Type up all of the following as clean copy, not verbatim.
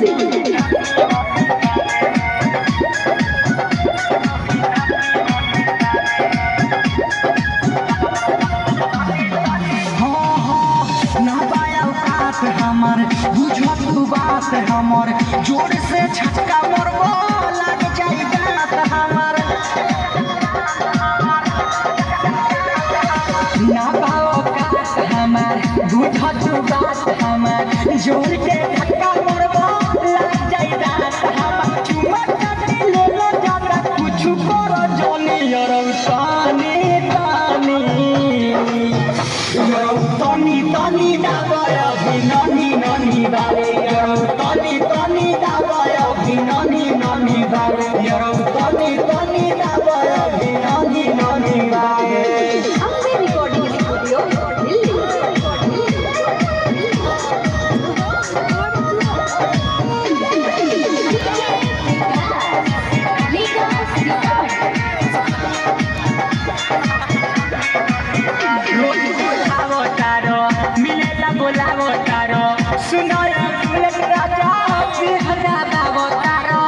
हमर बुझत तू बात हमर जोर से झटका मरबो लग जाई गात हमर ना पाओ कात हमर बुझत तू बात हमर जोर से झटका मरबो लग जाई गात हमर चुमा काटे ले लो जाता कुछ करो जोनी यरौ तानी तानी यरौ तानी तानी ना गया ननी ननी बारे यरौ तनी तनी दाबाया भी ननी ननी बारे यरौ तनी तनी दाबाया भी ननी ननी बारे अपने रिकॉर्डिंग स्टूडियो दिल्ली रोज बोलावो तारो मिलेला बोलावो तारो सुनो रे फुलक राजा बेहदा बाबो तारो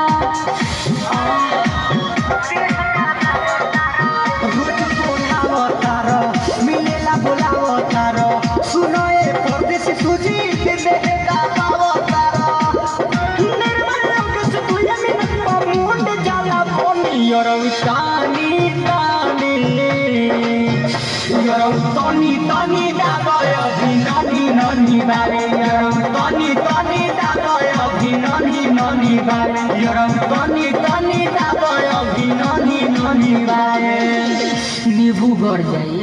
रोज बोलावो तारो मिलेला बोलावो तारो सुनो ए परदेसी तुझी के बेहदा बाबो तारो निर्मल लोग से तुया में मुंड जाला बोनी यरौ तानी तानी यरौ तनी तनी दाबाया भी ननी ननी बारे यरौ तनी तनी दाबाया भी ननी ननी बारे यरौ तनी तनी दाबाया भी ननी ननी बारे नींबू गड़ जाई।